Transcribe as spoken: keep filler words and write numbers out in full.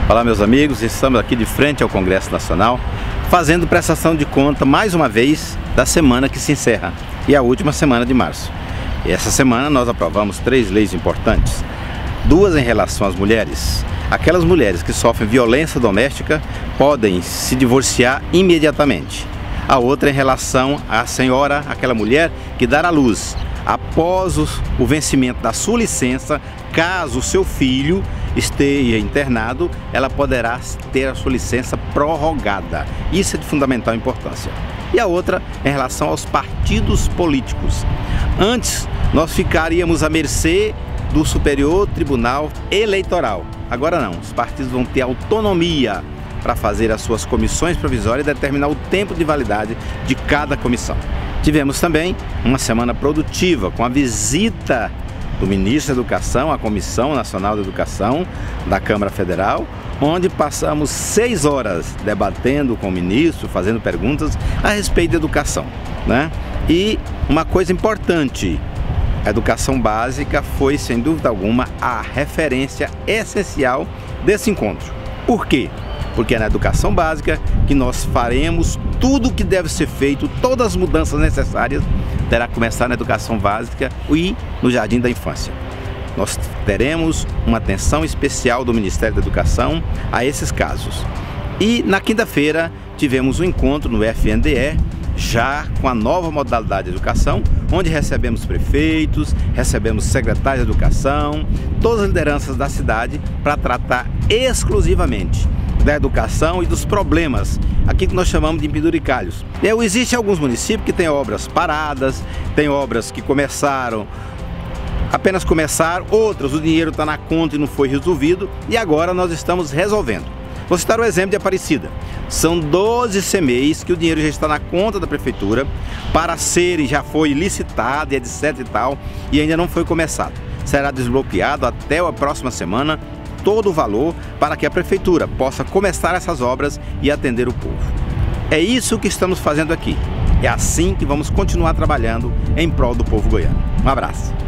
Olá meus amigos, estamos aqui de frente ao Congresso Nacional fazendo prestação de conta mais uma vez da semana que se encerra e a última semana de março. E essa semana nós aprovamos três leis importantes, duas em relação às mulheres. Aquelas mulheres que sofrem violência doméstica podem se divorciar imediatamente. A outra em relação à senhora, aquela mulher que dará à luz após o vencimento da sua licença, caso o seu filho esteja internado, ela poderá ter a sua licença prorrogada. Isso é de fundamental importância. E a outra em relação aos partidos políticos. Antes, nós ficaríamos à mercê do Superior Tribunal Eleitoral. Agora não, os partidos vão ter autonomia para fazer as suas comissões provisórias e determinar o tempo de validade de cada comissão. Tivemos também uma semana produtiva com a visita do Ministro da Educação à Comissão Nacional da Educação da Câmara Federal, onde passamos seis horas debatendo com o ministro, fazendo perguntas a respeito da educação, né? E uma coisa importante, a educação básica foi, sem dúvida alguma, a referência essencial desse encontro. Por quê? Porque é na educação básica que nós faremos tudo o que deve ser feito, todas as mudanças necessárias terá que começar na educação básica e no jardim da infância. Nós teremos uma atenção especial do Ministério da Educação a esses casos. E na quinta-feira tivemos um encontro no F N D E, já com a nova modalidade de educação, onde recebemos prefeitos, recebemos secretários de educação, todas as lideranças da cidade para tratar exclusivamente da educação e dos problemas, aqui que nós chamamos de penduricalhos. E existem alguns municípios que têm obras paradas, tem obras que começaram, apenas começaram, outras o dinheiro está na conta e não foi resolvido, e agora nós estamos resolvendo. Vou citar o exemplo de Aparecida. São doze C M Es que o dinheiro já está na conta da prefeitura para ser, já foi licitado, etc e tal, e ainda não foi começado. Será desbloqueado até a próxima semana todo o valor para que a prefeitura possa começar essas obras e atender o povo. É isso que estamos fazendo aqui. É assim que vamos continuar trabalhando em prol do povo goiano. Um abraço.